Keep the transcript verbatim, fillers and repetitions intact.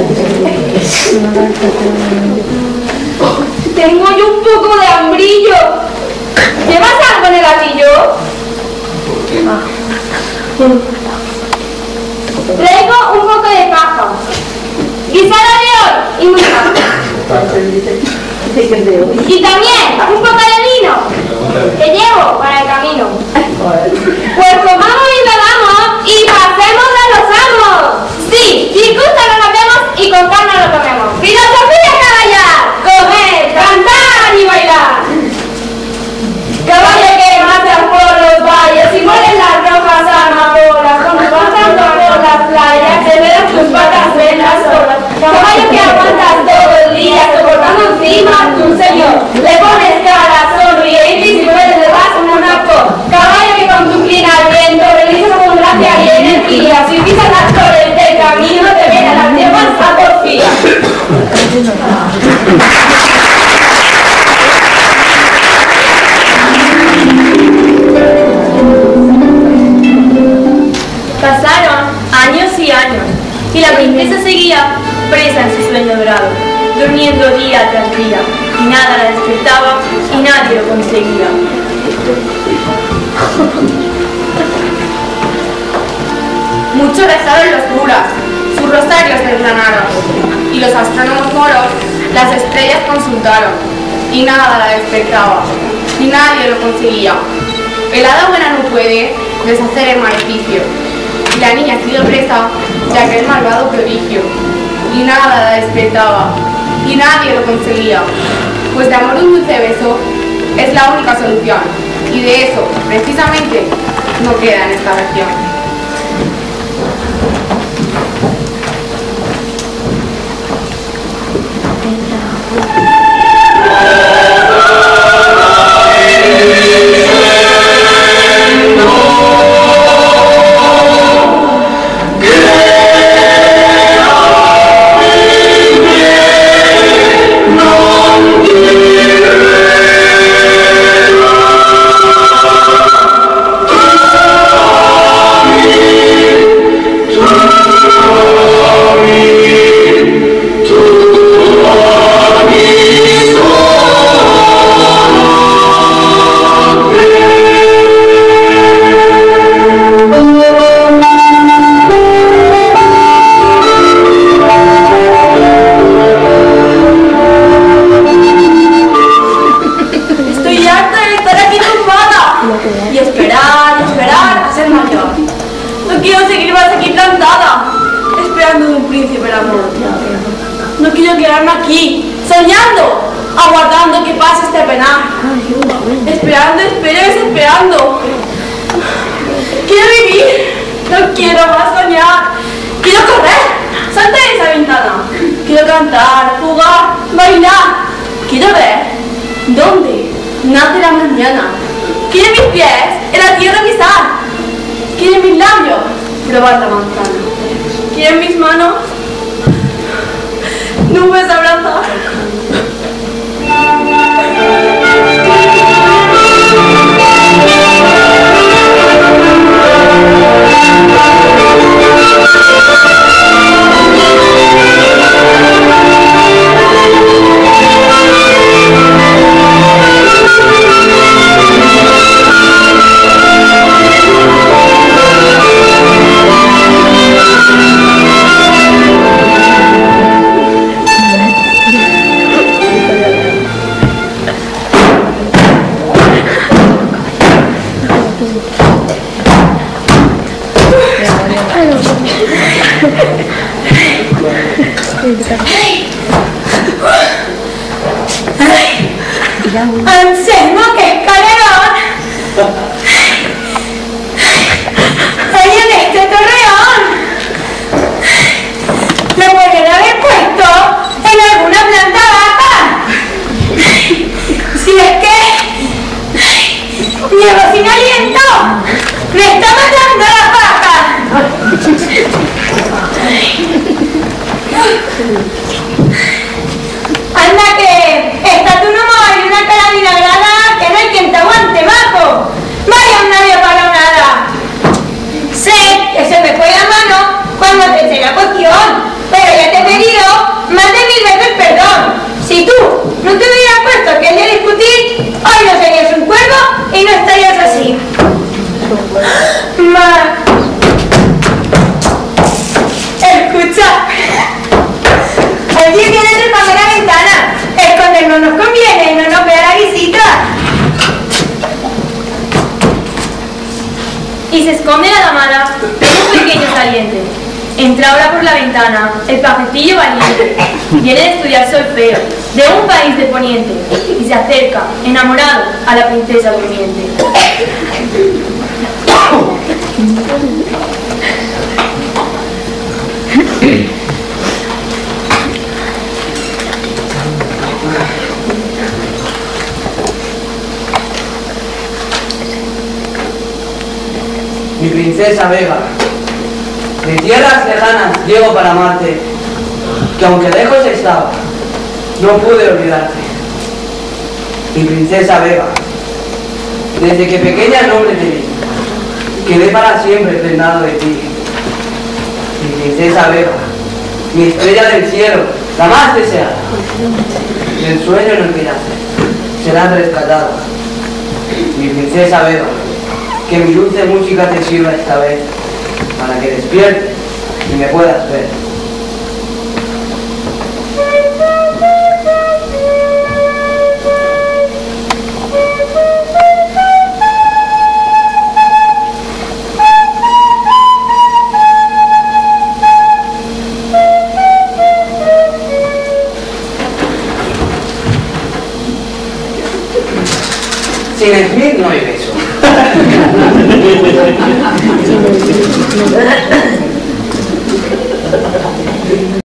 Tengo yo un poco de hambrillo. ¿Llevas algo en el gatillo? Traigo un poco de paja, guisada de oro y mucha. Y también un poco de vino que llevo para el camino. Pues comamos y bebamos y pasemos a los amos. Sí, sin gusto nos hacemos y con calma lo comemos. Filosofía caballar, comer, cantar y bailar. Caballo que marcha por los valles y mueren las rojas amapolas, cuando pasan por las playas se ven tus patas en las olas. Caballo que aguantas todo el día soportando encima a tu señor, le pones cara, sonríe y si puedes le das un anaco. Caballo que con tu crin al viento realizas con gracia y energía, si pisas las flores del camino te ven a las yemas a porfía. Pasaron años y años, y la princesa seguía presa en su sueño dorado, durmiendo día tras día, y nada la despertaba y nadie lo conseguía. Muchos rezaron los curas, sus rosarios desgranaron, y los astrónomos moros las estrellas consultaron, y nada la despertaba, y nadie lo conseguía. El hada buena no puede deshacer el maleficio, y la niña ha sido presa de aquel malvado prodigio, y nada la despertaba, y nadie lo conseguía, pues de amor un dulce beso es la única solución, y de eso, precisamente, no queda en esta región. No quiero quedarme aquí, soñando, aguardando que pase este penal. Esperando, espero, desesperando. Quiero vivir, no quiero más soñar. Quiero correr, saltar de esa ventana. Quiero cantar, jugar, bailar. Quiero ver dónde nace la mañana. Quiero mis pies en la tierra pisar. Quiero mis labios probar la manzana. Quiero mis manos nubes abrazar. ¡Anselmo, qué escalerón! ¡Ahí en este torreón! ¡Me pueden haber puesto en alguna planta baja! Si es que llevo sin aliento, me está matando la paja. Anda que está tu humor y una cara vinagrada que no hay quien te aguante, majo. Vaya un nadie para nada. Sé que se me fue la mano cuando te hice la cuestión, pero ya te he pedido ver si viene trepando la ventana. Escondernos nos conviene, no nos vea la visita. Y se esconde la damada un pequeño saliente. Entra ahora por la ventana el pajecillo valiente. Viene de estudiar solfeo de un país de poniente y se acerca, enamorado, a la princesa durmiente. Mi princesa Vega, de tierras lejanas llego para amarte, que aunque lejos estaba, no pude olvidarte. Mi princesa Vega, desde que pequeña nombre te vi, quedé para siempre prendado de ti. Mi princesa Vega, mi estrella del cielo, la más deseada, y el sueño en el que nace, será rescatada. Mi princesa Vega, que mi dulce música te sirva esta vez, para que despiertes y me puedas ver. Sin Smith no hay beso.